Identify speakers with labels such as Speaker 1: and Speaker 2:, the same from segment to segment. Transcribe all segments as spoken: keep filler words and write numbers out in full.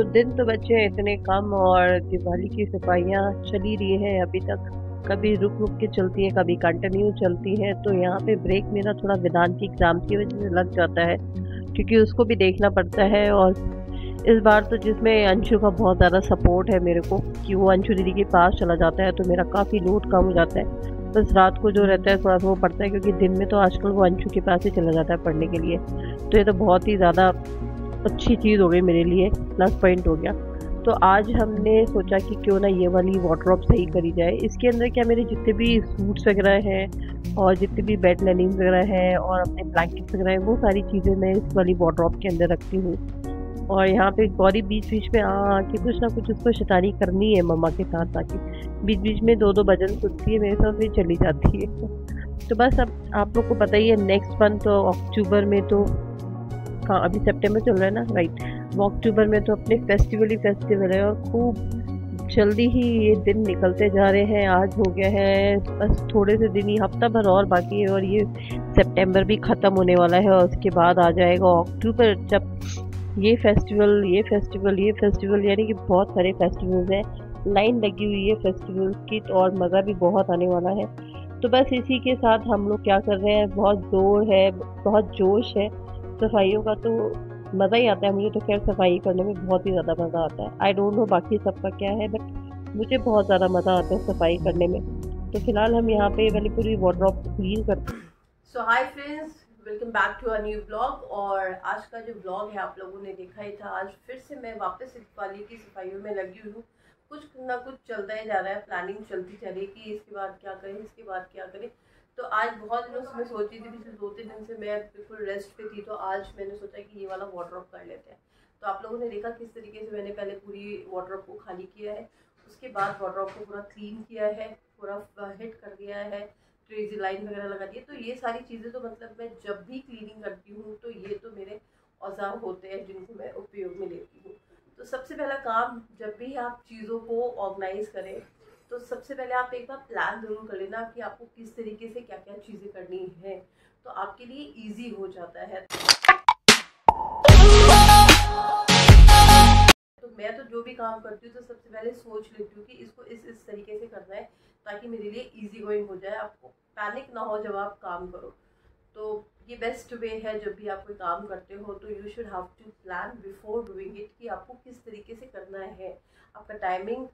Speaker 1: दिन तो बचे हैं इतने कम और दिवाली की सफाइयाँ चली रही हैं अभी तक, कभी रुक रुक के चलती हैं, कभी कंटिन्यू चलती हैं। तो यहाँ पे ब्रेक मेरा थोड़ा वेदांत की एग्ज़ाम की वजह से लग जाता है, क्योंकि उसको भी देखना पड़ता है। और इस बार तो जिसमें अंशु का बहुत ज़्यादा सपोर्ट है मेरे को, कि वो अंशु दीदी के पास चला जाता है, तो मेरा काफ़ी लोड कम हो जाता है। बस रात को जो रहता है थोड़ा सा वो पढ़ता है, क्योंकि दिन में तो आजकल वो अंशु के पास ही चला जाता है पढ़ने के लिए। तो ये तो बहुत ही ज़्यादा अच्छी चीज़ हो गई मेरे लिए, प्लस पॉइंट हो गया। तो आज हमने सोचा कि क्यों ना ये वाली वार्डरोब सही करी जाए। इसके अंदर क्या मेरे जितने भी सूट्स वगैरह हैं और जितने भी बेड लाइनिंग वगैरह हैं और अपने ब्लैंकेट्स वगैरह हैं, वो सारी चीज़ें मैं इस वाली वार्डरोब के अंदर रखती हूँ। और यहाँ पे गौरी बीच बीच में आ के कुछ ना कुछ उसको शैतानी करनी है मम्मा के साथ, ताकि बीच बीच में दो दो भजन सुनती है मेरे साथ, भी चली जाती है। तो बस अब आप लोग को पता ही है, नेक्स्ट मंथ तो अक्टूबर में तो, हाँ अभी सितंबर चल रहा है ना, राइट, वो अक्टूबर में तो अपने फेस्टिवल ही फेस्टिवल है। और खूब जल्दी ही ये दिन निकलते जा रहे हैं। आज हो गया है बस थोड़े से दिन ही, हफ्ता भर और बाकी है और ये सितंबर भी ख़त्म होने वाला है। और उसके बाद आ जाएगा अक्टूबर, जब ये फेस्टिवल ये फेस्टिवल ये फेस्टिवल यानी कि बहुत सारे फेस्टिवल्स हैं, लाइन लगी हुई है फेस्टिवल की। और मज़ा भी बहुत आने वाला है। तो बस इसी के साथ हम लोग क्या कर रहे हैं, बहुत जोर है, बहुत जोश है सफाइयों का, तो मज़ा ही आता है। मुझे तो खैर सफाई करने में बहुत ही ज़्यादा मज़ा आता है। आई डोंट नो बाकी सबका क्या है, बट मुझे बहुत ज़्यादा मज़ा आता है सफाई करने में। तो फिलहाल हम यहाँ पे वाली पूरी वार्डरोब क्लीन करते हैं।
Speaker 2: So hi friends, welcome back to a new blog. और आज का जो ब्लॉग है आप लोगों ने देखा ही था। आज फिर से मैं वापस दिवाली की सफाइयों में लगी हुई हूँ। कुछ ना कुछ चलता ही जा रहा है, प्लानिंग चलती चली कि इसके बाद क्या करें, इसके बाद क्या करें। तो आज बहुत दिनों से मैं सोची थी, पिछले दो तीन दिन से मैं बिल्कुल रेस्ट पे थी, तो आज मैंने सोचा कि ये वाला वार्डरोब कर लेते हैं। तो आप लोगों ने देखा किस तरीके से मैंने पहले पूरी वार्डरोब को खाली किया है, उसके बाद वार्डरोब को पूरा क्लीन किया है, पूरा हिट कर दिया है, ट्रेजी लाइन वगैरह लगा दी है। तो ये सारी चीज़ें तो मतलब मैं जब भी क्लीनिंग करती हूँ तो ये तो मेरे औजार होते हैं जिनको मैं उपयोग में लेती हूँ। तो सबसे पहला काम, जब भी आप चीज़ों को ऑर्गेनाइज करें तो सबसे पहले आप एक बार प्लान ज़रूर कर लेना कि आपको किस तरीके से क्या क्या चीज़ें करनी है, तो आपके लिए ईजी हो जाता है। तो मैं तो जो भी काम करती हूँ तो सबसे पहले सोच लेती हूँ कि इसको इस इस तरीके से करना है, ताकि मेरे लिए इजी गोइंग हो जाए, आपको पैनिक ना हो जब आप काम करो। तो ये बेस्ट वे है, जब भी आप कोई काम करते हो तो you should have to plan before doing it कि आपको किस तरीके से करना है, आपका टाइमिंग,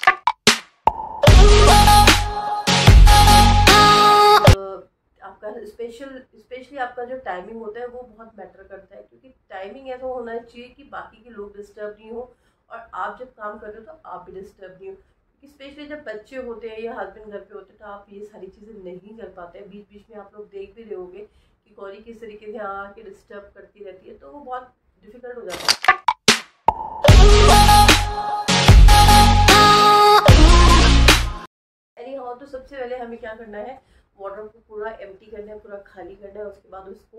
Speaker 2: आपका स्पेशल स्पेशली आपका जो टाइमिंग होता है वो बहुत मैटर करता है। क्योंकि टाइमिंग ऐसा होना चाहिए कि बाकी के लोग डिस्टर्ब नहीं हो और आप जब काम कर रहे हो तो आप भी डिस्टर्ब नहीं हो। क्योंकि स्पेशली जब बच्चे होते हैं या हस्बैंड घर पे होते हैं तो आप ये सारी चीज़ें नहीं कर पाते हैं। बीच बीच में आप लोग देख भी रहे होगे कि गौरी किस तरीके से आके डिस्टर्ब करती रहती है, तो वो बहुत डिफिकल्ट हो जाता है। एनी हाउ, तो सबसे पहले हमें क्या करना है, वार्डरोब को पूरा एम्प्टी करना है, पूरा खाली करना है। उसके बाद उसको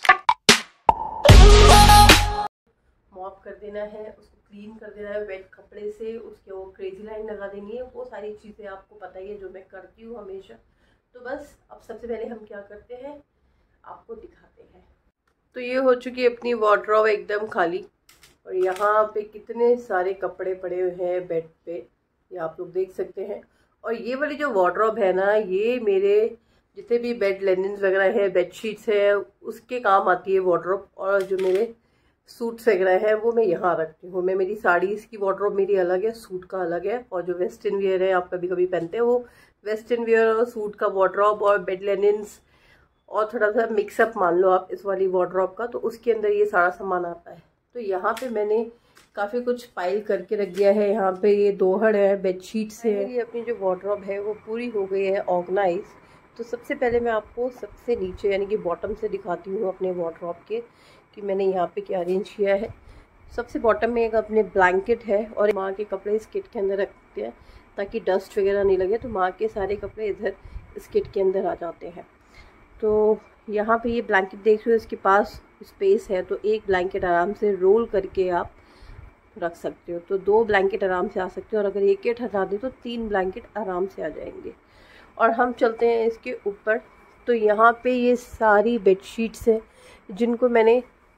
Speaker 2: मॉप कर देना है, उसको क्लीन कर देना है वेट कपड़े से, उसके वो क्रेजी लाइन लगा देनी है। वो सारी चीज़ें आपको पता ही है जो मैं करती हूँ हमेशा। तो बस अब सबसे पहले हम क्या करते हैं आपको दिखाते हैं। तो ये हो चुकी है अपनी वार्डरोब एकदम खाली, और यहाँ पे कितने सारे कपड़े पड़े हुए हैं बेड पे, ये आप लोग देख सकते हैं। और ये वाली जो वार्डरोब है ना, ये मेरे जितने भी बेड लिनन्स वगैरह है, बेडशीट्स है, उसके काम आती है वार्डरोब। और जो मेरे सूट्स वगैरह है वो मैं यहाँ रखती हूँ। मैं मेरी साड़ीज़ की वार्डरोब मेरी अलग है, सूट का अलग है। और जो वेस्टर्न वियर है आप कभी कभी पहनते हैं, वो वेस्टर्न वियर और सूट का वार्डरोब और बेड लिनन्स और थोड़ा सा मिक्सअप मान लो आप इस वाली वार्डरोब का, तो उसके अंदर ये सारा सामान आता है। तो यहाँ पे मैंने काफ़ी कुछ पाइल करके रख दिया है। यहाँ पे ये दोहड़ है, बेडशीट्स है। मेरी अपनी जो वार्डरोब है वो पूरी हो गई है ऑर्गेनाइज। तो सबसे पहले मैं आपको सबसे नीचे यानी कि बॉटम से दिखाती हूँ अपने वार्डरोब के कि मैंने यहाँ पे क्या अरेंज किया है। सबसे बॉटम में एक अपने ब्लैंकेट है और माँ के कपड़े इस किट के अंदर रखते हैं ताकि डस्ट वगैरह नहीं लगे। तो माँ के सारे कपड़े इधर इस किट के अंदर आ जाते हैं। तो यहाँ पे ये ब्लैंकेट देख रहे हो, इसके पास स्पेस है, तो एक ब्लैंकेट आराम से रोल करके आप रख सकते हो। तो दो ब्लैंकेट आराम से आ सकते हो, और अगर एक एक हटा दें तो तीन ब्लैंकेट आराम से आ जाएंगे। और हम चलते हैं इसके ऊपर। तो यहाँ पे ये सारी बेडशीट्स हैं जिनको मैंने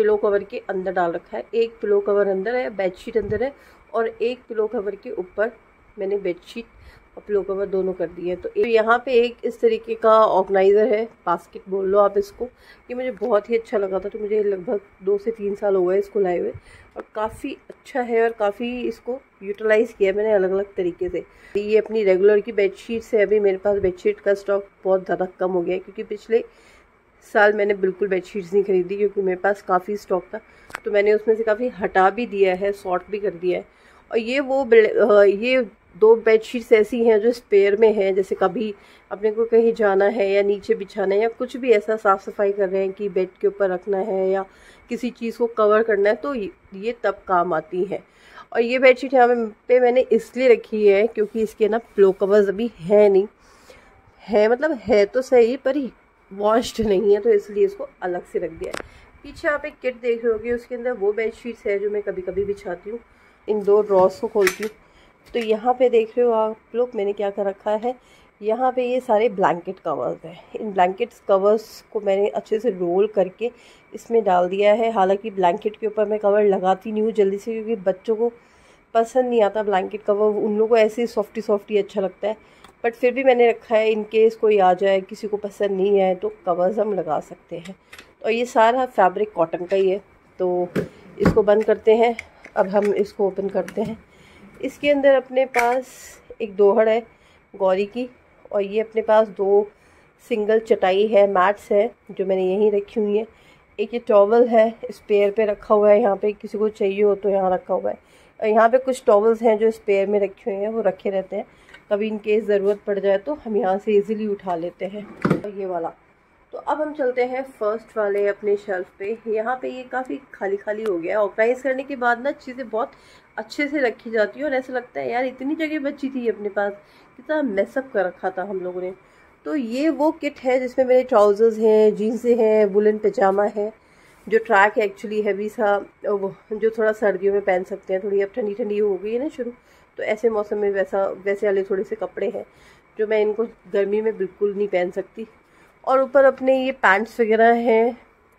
Speaker 2: पिलो कवर के अंदर डाल रखा है। एक पिलो कवर अंदर है, बेडशीट अंदर है, और एक पिलो कवर के ऊपर मैंने बेडशीट और पिलो कवर दोनों कर दिए। तो यहाँ पे एक इस तरीके का ऑर्गेनाइज़र है, बास्केट बोल लो आप इसको, ये मुझे बहुत ही अच्छा लगा था। तो मुझे लगभग दो से तीन साल हो गए इसको लाए हुए, और काफ़ी अच्छा है और काफ़ी इसको यूटिलाइज़ किया मैंने अलग अलग तरीके से। ये अपनी रेगुलर की बेडशीट से अभी मेरे पास बेडशीट का स्टॉक बहुत ज़्यादा कम हो गया है, क्योंकि पिछले साल मैंने बिल्कुल बेडशीट्स नहीं खरीदी, क्योंकि मेरे पास काफ़ी स्टॉक था। तो मैंने उसमें से काफ़ी हटा भी दिया है, सॉर्ट भी कर दिया है। और ये वो ये दो बेडशीट्स ऐसी हैं जो स्पेयर में हैं, जैसे कभी अपने को कहीं जाना है या नीचे बिछाना है या कुछ भी ऐसा साफ़ सफाई कर रहे हैं कि बेड के ऊपर रखना है या किसी चीज़ को कवर करना है, तो ये तब काम आती हैं। और ये बेडशीट यहाँ पे मैंने इसलिए रखी है क्योंकि इसके ना पिलो कवर्स अभी है नहीं, है मतलब है तो सही पर वॉश्ड नहीं है, तो इसलिए इसको अलग से रख दिया है। पीछे आप एक किट देख रहे होगे, उसके अंदर वो बेडशीट्स है जो मैं कभी कभी बिछाती हूँ। इन दो ड्रॉर्स को खोलती हूँ तो यहाँ पे देख रहे हो आप लोग मैंने क्या कर रखा है, यहाँ पे ये सारे ब्लैंकेट कवर्स हैं। इन ब्लैंकेट्स कवर्स को मैंने अच्छे से रोल करके इसमें डाल दिया है। हालांकि ब्लैंकेट के ऊपर मैं कवर लगाती नहीं हूँ जल्दी से, क्योंकि बच्चों को पसंद नहीं आता ब्लैंकेट कवर, उन लोगों को ऐसे ही सॉफ्टी सॉफ्टी अच्छा लगता है। बट फिर भी मैंने रखा है, इन केस कोई आ जाए किसी को पसंद नहीं है तो कवर्स हम लगा सकते हैं। और ये सारा फैब्रिक कॉटन का ही है। तो इसको बंद करते हैं। अब हम इसको ओपन करते हैं। इसके अंदर अपने पास एक दोहड़ है गौरी की, और ये अपने पास दो सिंगल चटाई है, मैट्स है जो मैंने यहीं रखी हुई है। एक ये टॉवल है स्पेयर पे रखा हुआ है, यहाँ पे किसी को चाहिए हो तो यहाँ रखा हुआ है। और यहाँ पे कुछ टॉवल्स हैं जो स्पेयर में रखे हुए हैं, वो रखे रहते हैं, कभी इन केस ज़रूरत पड़ जाए तो हम यहाँ से इजीली उठा लेते हैं। और ये वाला। तो अब हम चलते हैं फर्स्ट वाले अपने शेल्फ पे। यहाँ पे ये काफ़ी खाली खाली हो गया है। ऑर्गेनाइज करने के बाद ना चीज़ें बहुत अच्छे से रखी जाती है, और ऐसा लगता है यार इतनी जगह बची थी अपने पास, कितना मेसअप कर रखा था हम लोगों ने। तो ये वो किट है जिसमें मेरे ट्राउज़र्स हैं, जीन्सें हैं, वुलन पजामा है, जो ट्रैक है एक्चुअली हैवी सा, वो जो थोड़ा सर्दियों में पहन सकते हैं। थोड़ी अब ठंडी ठंडी हो गई है ना शुरू, तो ऐसे मौसम में वैसा वैसे वाले थोड़े से कपड़े हैं जो मैं इनको गर्मी में बिल्कुल नहीं पहन सकती। और ऊपर अपने ये पैंट्स वगैरह हैं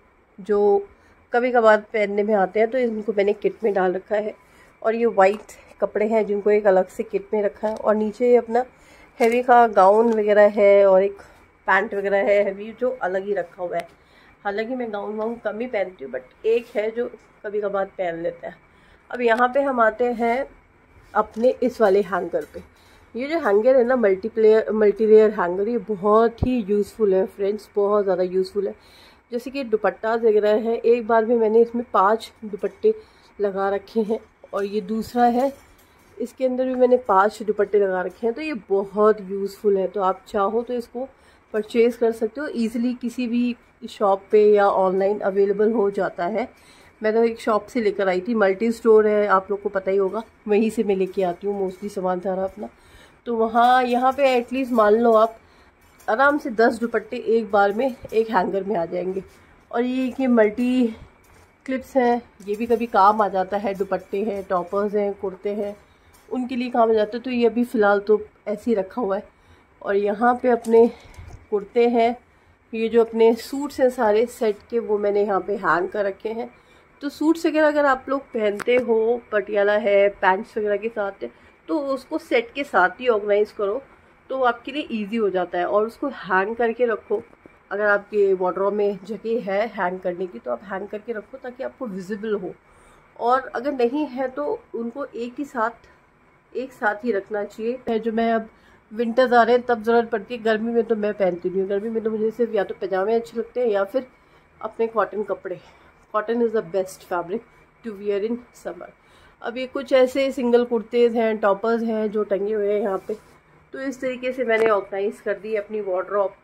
Speaker 2: जो कभी कभार पहनने में आते हैं, तो इनको मैंने किट में डाल रखा है। और ये वाइट कपड़े हैं जिनको एक अलग से किट में रखा है। और नीचे अपना हैवी का गाउन वगैरह है और एक पैंट वगैरह है हैवी, जो अलग ही रखा हुआ है। हालांकि मैं गाउन वाउन कम ही पहनती हूँ, बट एक है जो कभी कभार पहन लेते हैं। अब यहाँ पे हम आते हैं अपने इस वाले हैंगर पे। ये जो हैंगर है ना, multi player multi layer hanger, ये बहुत ही यूज़फुल है फ्रेंड्स, बहुत ज़्यादा यूज़फुल है। जैसे कि दुपट्टा वगैरह है, एक बार में मैंने इसमें पांच दुपट्टे लगा रखे हैं, और ये दूसरा है, इसके अंदर भी मैंने पांच दुपट्टे लगा रखे हैं। तो ये बहुत यूज़फुल है। तो आप चाहो तो इसको परचेज़ कर सकते हो ईज़िली, किसी भी शॉप पे या ऑनलाइन अवेलेबल हो जाता है। मैं तो एक शॉप से लेकर आई थी, मल्टी स्टोर है, आप लोग को पता ही होगा, वहीं से मैं लेके आती हूँ मोस्टली सामान सारा अपना। तो वहाँ यहाँ पे एटलीस्ट मान लो आप आराम से दस दुपट्टे एक बार में एक हैंगर में आ जाएंगे। और ये कि मल्टी क्लिप्स हैं, ये भी कभी काम आ जाता है। दुपट्टे हैं, टॉपर्स हैं, कुर्ते हैं, उनके लिए काम आ जाता है। तो ये अभी फ़िलहाल तो ऐसे ही रखा हुआ है। और यहाँ पे अपने कुर्ते हैं, ये जो अपने सूट्स हैं सारे सेट के, वो मैंने यहाँ पे हैंग कर रखे हैं। तो सूट्स वगैरह अगर आप लोग पहनते हो, पटियाला है, पैंट्स वगैरह के साथ है, तो उसको सेट के साथ ही ऑर्गेनाइज करो, तो आपके लिए इजी हो जाता है। और उसको हैंग करके रखो, अगर आपके वार्डरोब में जगह है हैंग करने की तो आप हैंग करके रखो, ताकि आपको विजिबल हो। और अगर नहीं है तो उनको एक ही साथ एक साथ ही रखना चाहिए। जो मैं अब विंटर्स आ रहे हैं तब ज़रूरत पड़ती है, गर्मी में तो मैं पहनती नहीं हूँ। गर्मी में तो मुझे सिर्फ या तो पजामे अच्छे लगते हैं या फिर अपने कॉटन कपड़े। Cotton is the best fabric to wear in summer. अब ये कुछ ऐसे सिंगल कुर्तेज़ हैं, टॉपर्स हैं जो टंगे हुए हैं यहाँ पे। तो इस तरीके से मैंने ऑर्गेनाइज कर दी अपनी वार्डरोब।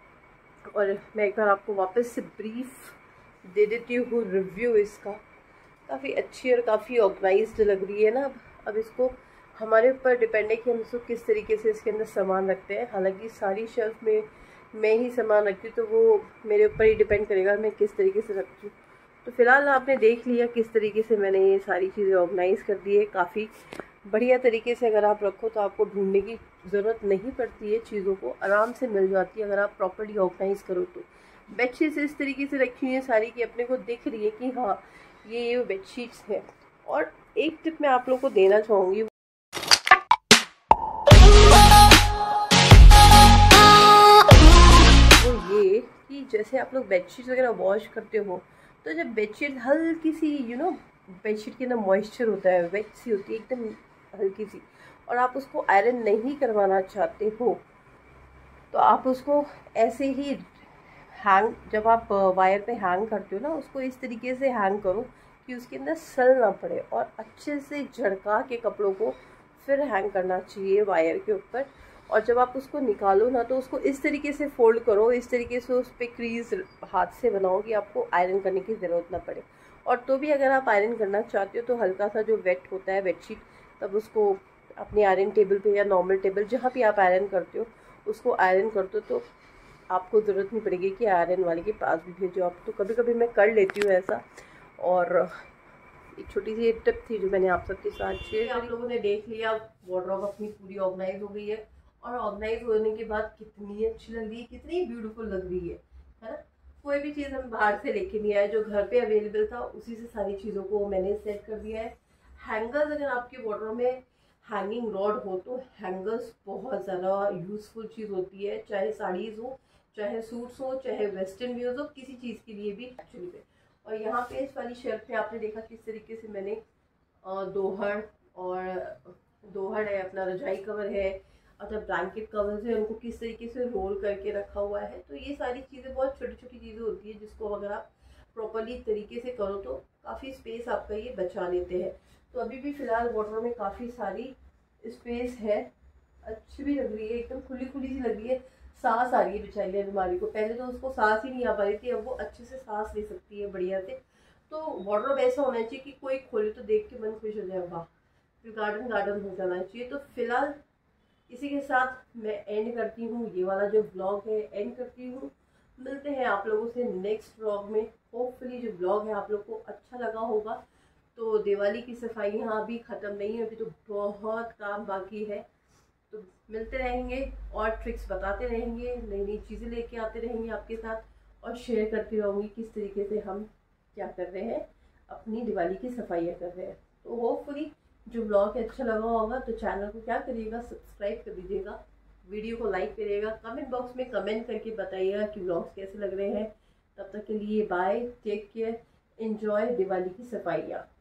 Speaker 2: और मैं एक बार आपको वापस से ब्रीफ दे देती हूँ रिव्यू इसका। काफ़ी अच्छी और काफ़ी ऑर्गेनाइज्ड लग रही है ना। अब अब इसको हमारे ऊपर डिपेंड है कि हम इसको किस तरीके से इसके अंदर सामान रखते हैं। हालांकि सारी शेल्फ में मैं ही सामान रखती हूँ, तो वो मेरे ऊपर ही डिपेंड करेगा मैं किस तरीके से रखती हूँ। तो फिलहाल आपने देख लिया किस तरीके से मैंने ये सारी चीज़ें ऑर्गेनाइज़ कर दी है। काफ़ी बढ़िया तरीके से अगर आप रखो तो आपको ढूंढने की ज़रूरत नहीं पड़ती है, चीज़ों को आराम से मिल जाती है अगर आप प्रॉपर्ली ऑर्गेनाइज़ करो तो। बेडशीट्स इस तरीके से रखी हुई है सारी कि अपने को दिख रही है कि हाँ ये बेडशीट्स हैं। और एक टिप मैं आप लोगों को देना चाहूँगी, वो ये कि जैसे आप लोग बेडशीट वगैरह वॉश करते हो तो जब बेडशीट हल्की सी यू नो बेडशीट के अंदर मॉइस्चर होता है, वेट सी होती है एकदम हल्की सी, और आप उसको आयरन नहीं करवाना चाहते हो तो आप उसको ऐसे ही हैंग, जब आप वायर पे हैंग करते हो ना, उसको इस तरीके से हैंग करो कि उसके अंदर सल ना पड़े, और अच्छे से झड़का के कपड़ों को फिर हैंग करना चाहिए वायर के ऊपर। और जब आप उसको निकालो ना तो उसको इस तरीके से फोल्ड करो, इस तरीके से उस पर क्रीज हाथ से बनाओ कि आपको आयरन करने की ज़रूरत ना पड़े। और तो भी अगर आप आयरन करना चाहते हो तो हल्का सा जो वेट होता है बेडशीट, तब उसको अपनी आयरन टेबल पे या नॉर्मल टेबल जहाँ भी आप आयरन करते हो उसको आयरन कर दो, तो आपको ज़रूरत नहीं पड़ेगी कि आयरन वाले के पास भी भेजो आप। तो कभी कभी मैं कर लेती हूँ ऐसा। और एक छोटी सी टिप थी जो मैंने आप सबके साथ शेयर। आप लोगों ने देख लिया वार्डरोब अपनी पूरी ऑर्गेनाइज हो गई है, और ऑर्गेनाइज होने के बाद कितनी अच्छी लग रही है, कितनी ब्यूटीफुल लग रही है, है ना। कोई भी चीज़ हम बाहर से लेके नहीं आए, जो घर पे अवेलेबल था उसी से सारी चीज़ों को मैंने सेट कर दिया है। हैंगर्स, अगर आपके वार्डरोब में हैंगिंग रॉड हो तो हैंगर्स बहुत ज़्यादा यूज़फुल चीज़ होती है, चाहे साड़ीज़ हो, चाहे सूट्स हो, चाहे वेस्टर्न व्यूज हो, किसी चीज़ के लिए भी एक्चुअली पे। और यहाँ पे इस वाली शेल्फ पे आपने देखा किस तरीके से मैंने दोहड़ और दोहड़ है, अपना रजाई कवर है, अगर ब्लैंकेट कवर्स है, उनको किस तरीके से रोल करके रखा हुआ है। तो ये सारी चीज़ें बहुत छोटी छोटी चीज़ें होती है जिसको अगर आप प्रॉपरली तरीके से करो तो काफ़ी स्पेस आपका ये बचा लेते हैं। तो अभी भी फ़िलहाल वार्डरोब में काफ़ी सारी स्पेस है, अच्छी भी लग रही है, एकदम खुली खुली सी लग रही है। सांस आ रही है बेचारी अलमारी को, पहले तो उसको सांस ही नहीं आ पा रही थी, अब वो अच्छे से सांस ले सकती है बढ़िया से। तो वार्डरोब ऐसा होना चाहिए कि कोई खोले तो देख के मन खुश हो जाए, वाह, फिर गार्डन गार्डन हो जाना चाहिए। तो फिलहाल इसी के साथ मैं एंड करती हूँ, ये वाला जो ब्लॉग है एंड करती हूँ। मिलते हैं आप लोगों से नेक्स्ट ब्लॉग में। होपफुली जो ब्लॉग है आप लोग को अच्छा लगा होगा। तो दिवाली की सफाई यहाँ अभी ख़त्म नहीं है, अभी तो बहुत काम बाकी है। तो मिलते रहेंगे और ट्रिक्स बताते रहेंगे, नई नई चीज़ें लेके आते रहेंगे आपके साथ, और शेयर करती रहूँगी किस तरीके से हम क्या कर रहे हैं, अपनी दिवाली की सफाइयाँ कर रहे हैं। तो होपफुली जो ब्लॉग है अच्छा लगा होगा, तो चैनल को क्या करिएगा, सब्सक्राइब कर दीजिएगा, वीडियो को लाइक करिएगा, कमेंट बॉक्स में कमेंट करके बताइएगा कि ब्लॉग्स कैसे लग रहे हैं। तब तक के लिए bye, take care, enjoy Diwali की सफाइयाँ।